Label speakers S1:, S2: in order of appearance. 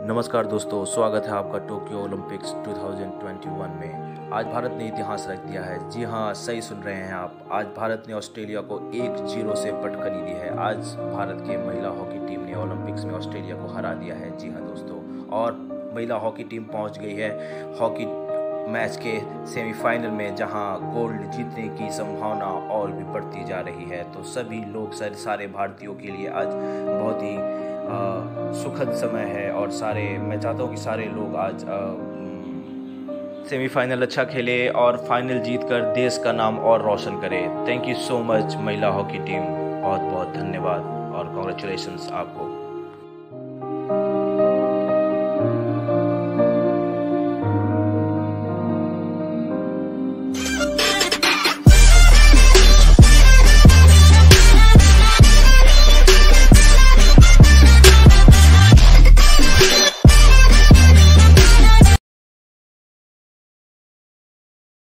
S1: नमस्कार दोस्तों, स्वागत है आपका टोक्यो ओलंपिक्स 2021 में। आज भारत ने इतिहास रच दिया है। जी हाँ, सही सुन रहे हैं आप। आज भारत ने ऑस्ट्रेलिया को 1-0 से पटखनी दी है। आज भारत की महिला हॉकी टीम ने ओलंपिक्स में ऑस्ट्रेलिया को हरा दिया है। जी हाँ दोस्तों, और महिला हॉकी टीम पहुंच गई है हॉकी मैच के सेमीफाइनल में, जहां गोल्ड जीतने की संभावना और भी बढ़ती जा रही है। तो सभी लोग, सारे भारतीयों के लिए आज बहुत ही सुखद समय है, और मैं चाहता हूँ कि सारे लोग आज सेमीफाइनल अच्छा खेले और फाइनल जीतकर देश का नाम और रोशन करे। थैंक यू सो मच महिला हॉकी टीम, बहुत बहुत धन्यवाद और कॉन्ग्रेचुलेशंस आपको।